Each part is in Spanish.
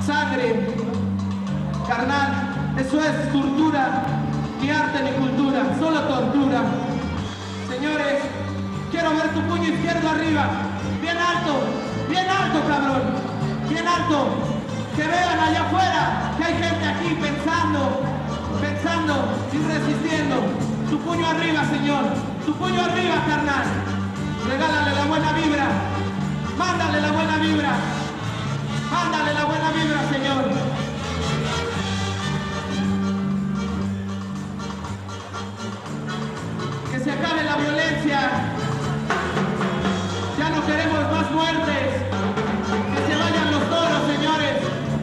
sangre. Carnal, eso es tortura, ni arte ni cultura, solo tortura. Señores, quiero ver tu puño izquierdo arriba, bien alto, cabrón, bien alto. Que vean allá afuera que hay gente aquí pensando y resistiendo. Tu puño arriba, Señor, tu puño arriba, carnal. Regálale la buena vibra, mándale la buena vibra, mándale la buena vibra, Señor. Que se acabe la violencia. Ya no queremos más muertes. Que se vayan los toros, señores.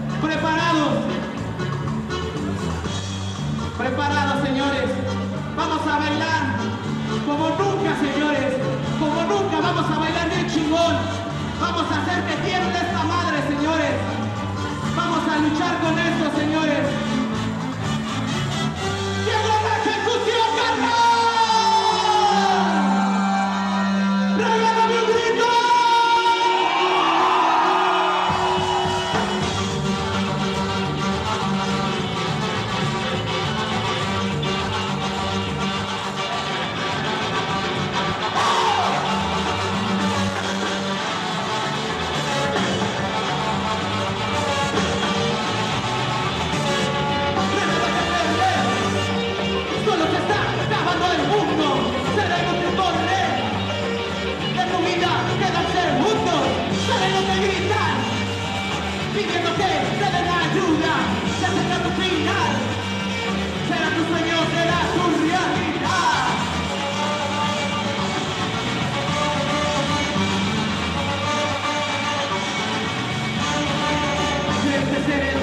Preparados, señores. Vamos a bailar como nunca, señores. Como nunca vamos a bailar bien chingón. Vamos a hacer que tiemble esta madre, señores. Vamos a luchar con esto, señores. ¡Llegó la ejecución, carnal! ¡Regálame un grito! Pidiendo que te den ayuda, ya será tu final, será tu sueño, será tu realidad. Tienes que ser el